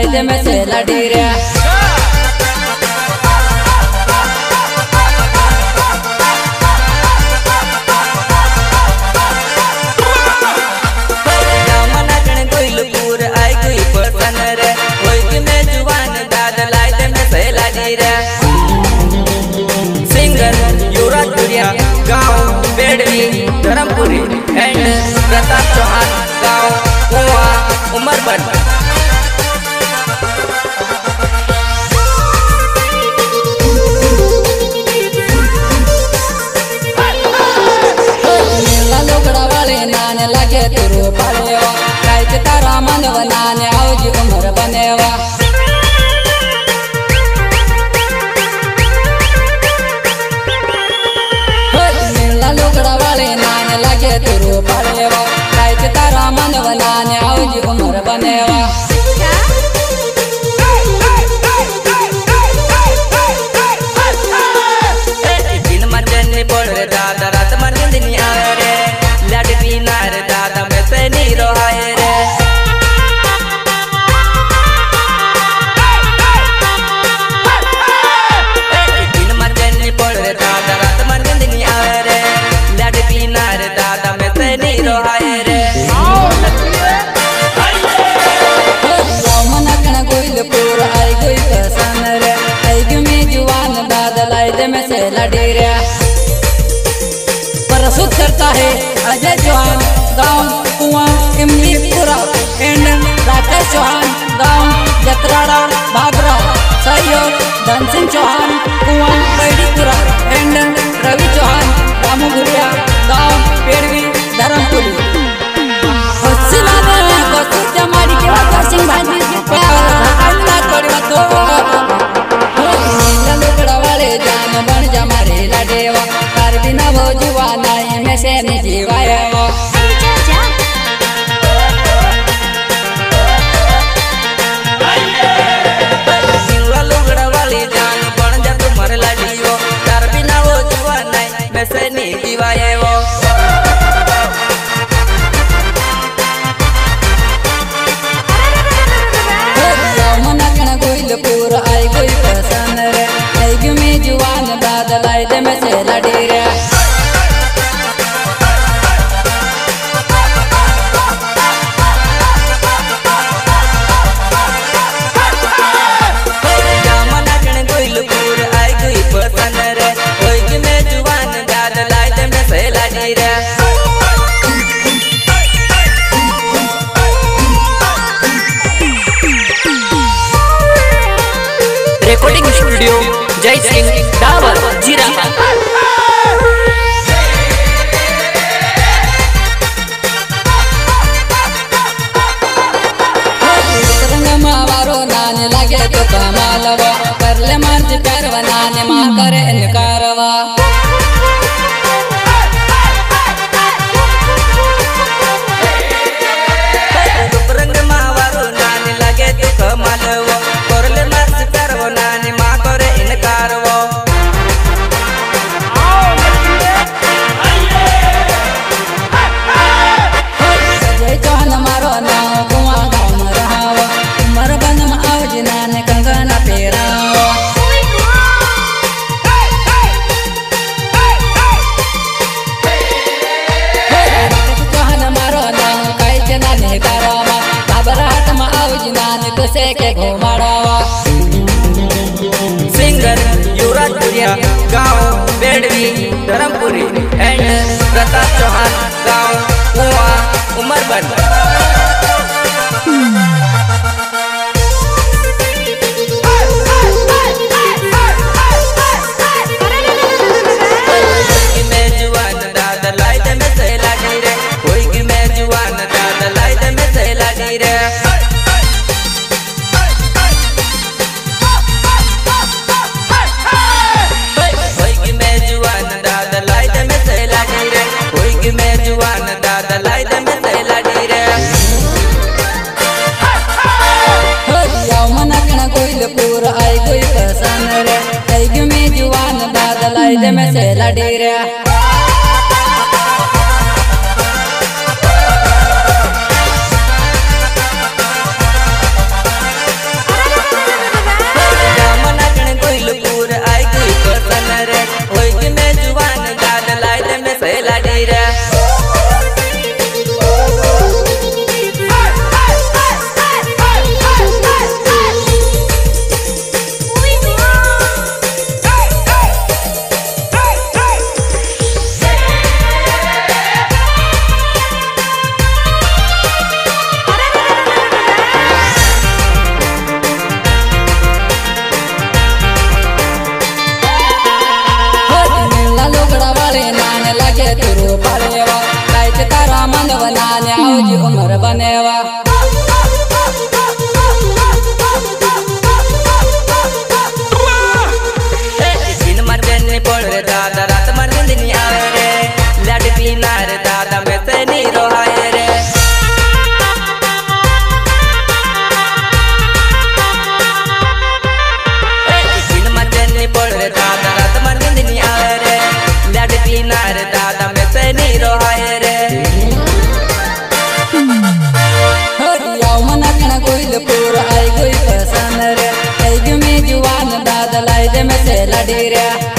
दे में से लड़ी रे गाँव बेड़वी धर्मपुरी एंड प्रताप चौहान गाँव कुआ उमरबन। लोगड़ा वाले नाने लगे तुरु पड़ेवा काई तारा मनव नाने आओजी उमर बनेवा लोगड़ा वाले नाने लगे तुरु पड़ेवा काई तारा मनव नाने आओजी उमर बनेवा दिन मचनी बोल रे दादा रात मन दिन आवे रे लड़ पीना रे दादा में से नहीं रोहाए रे दिन मचनी बोल रे दादा रात मन दिन आवे रे लड़ पीना रे दादा में से नहीं रोहाए रे मनकन गोइल पूरा आई गोई पसन रे आई में जुआन बादल आई दे में से लड़ी रे प्रस्तुत करता है अजय चौहान गाँव कुआ इमलीपुरा एंड राकेश चौहान गाँव जतराड़ा भागरा सहयोग धन सिंह चौहान कुआ बैडीपुरा एंड रवि चौहान रामगुरिया गाँव पेड़वी धर्मपुरी वाले जान बन जा मारे लडेवा कर बिना वो जुवाना में से नहीं जीवाया लोगड़ा वाली जान बन जा तुम्हारे लड़ियो कर बिना वो जुवाना में से नहीं जीवाया वो पूरा आई कोई पसंद रे आई में जुआन बादल आई दे में से लड़ी रे आई कोई पसंद रे कोई में जुआन बादल आई दे में से लड़ी रे रिकॉर्डिंग स्टूडियो जय सिंह डावर जीरा मारो नाने लगे तो कमालवा कर ले मंच करवा नाने माँ करे इनकारवा रंग मावारो नाने लगे तो कमालवा कर ले मंच करवा नाने माँ करे इनकारवा जय चौहान मारो नाव कुआ गाँव में रहावा उमर बन में आओ नाने कंगना पेरावा चौहान मारो नाव काई जना नहीं करावा घबराहट में आओ नाने कुसे के घुमाड़ावा सिंगर युवराज गाँव बेड़वी धर्मपुरी एंड प्रताप चौहान गाँव कुआ उमरबन। पूरा आई कोई पसंद रे आई में जुआन बादल आई दे में से लड़ी रे मन बनाने आओ जी उम्र बनेवा दिन मचने बोल रे दादा रात मन गिंदनी आवे रे लड़ पीना रे दादा में से नहीं रोहाए रे दिन मचने बोल रे दादा रात मन गिंदनी आवे रे लड़ पीना रे दादा में से नहीं रोहाए रे हरियाव मन कण कोइल पूरा आई कोई पसंद रे आई में जुवान दादा लाई दे में से लड़ी रे